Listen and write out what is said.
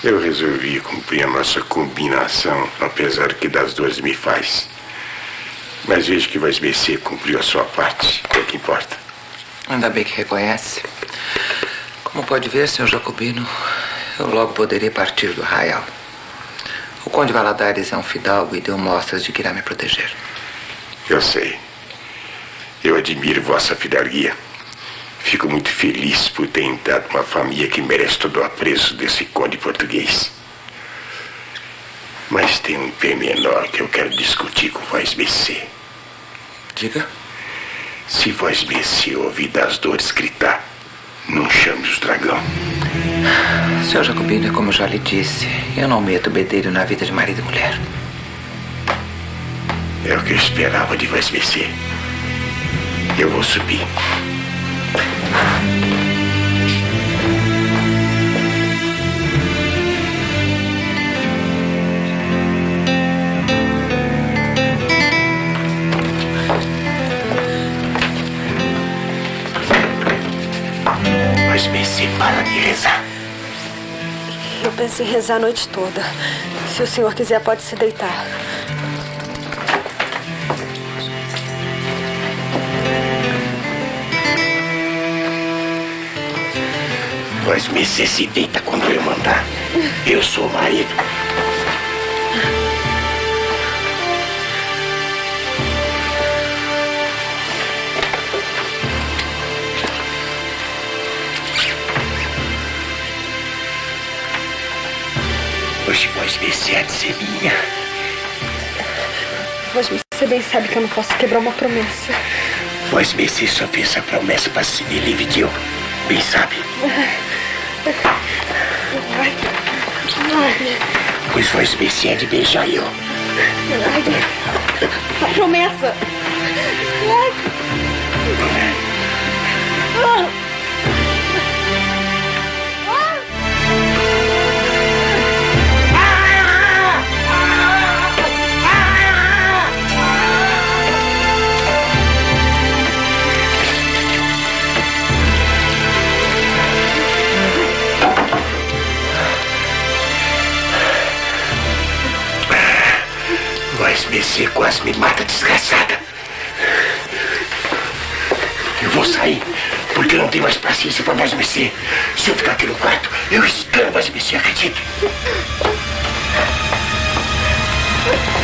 Eu resolvi cumprir a nossa combinação, apesar que das duas me faz. Mas vejo que Voz BC cumpriu a sua parte, é o que importa. Ainda bem que reconhece. Como pode ver, senhor Jacobino, eu logo poderia partir do arraial. O Conde Valadares é um fidalgo e deu mostras de que irá me proteger. Eu sei. Eu admiro vossa fidalguia. Fico muito feliz por ter entrado uma família que merece todo o apreço desse conde português. Mas tem um pormenor que eu quero discutir com Voz BC. Diga. Se Voz BC ouvir das dores gritar, não chame os dragão. Senhor Jacobino, como eu já lhe disse, eu não meto bedelho na vida de marido e mulher. É o que eu esperava de Voz BC. Eu vou subir. Voz BC, para de rezar. Eu pensei em rezar a noite toda. Se o senhor quiser, pode se deitar. Voz BC se deita quando eu mandar. Eu sou o marido. Hoje Voz BC há de ser minha. Voz BC bem sabe que eu não posso quebrar uma promessa. Voz BC só fez essa promessa para se ver livre de eu. Bem sabe. Pois Voz BC é de beijar eu. A promessa. Voz BC quase me mata, desgraçada. Eu vou sair, porque eu não tenho mais paciência para Voz BC. Se eu ficar aqui no quarto, eu escano Voz BC, acredite.